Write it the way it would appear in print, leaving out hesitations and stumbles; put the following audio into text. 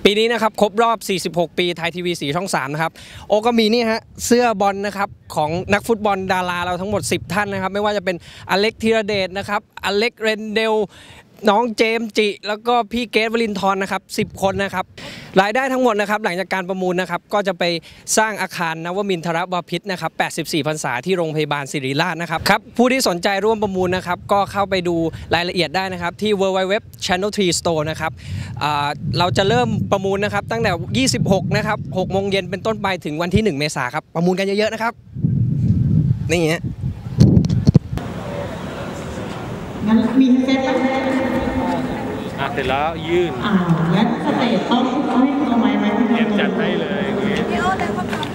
ปีนี้นะครับครบรอบ 46 ปีไทยทีวี4 ช่อง 3 นะครับโอก็มีนี่ฮะเสื้อบอลนะครับของนักฟุตบอลดาราเราทั้งหมด 10 ท่านนะครับไม่ว่าจะเป็นอเล็กธีรเดชนะครับอเล็กเรนเดลน้องเจมส์จิแล้วก็พี่เกตวลินทร์นะครับ10 คนนะครับรายได้ทั้งหมดนะครับหลังจากการประมูลนะครับก็จะไปสร้างอาคารนวมินทรบพิตรนะครับ84 พรรษาที่โรงพยาบาลศิริราชนะครับผู้ที่สนใจร่วมประมูลนะครับก็เข้าไปดูรายละเอียดได้นะครับที่ www channel 3 store นะครับเราจะเริ่มประมูลนะครับตั้งแต่26นะครับ6 โมงเย็นเป็นต้นไปถึงวันที่1 เมษายนครับประมูลกันเยอะๆนะครับนี่ฮะงั้นมีเซตแล้วเสร็จแล้วยื่นแล้วสเตจต้องให้เอาไม้ไหมเตรียมจัดให้เลย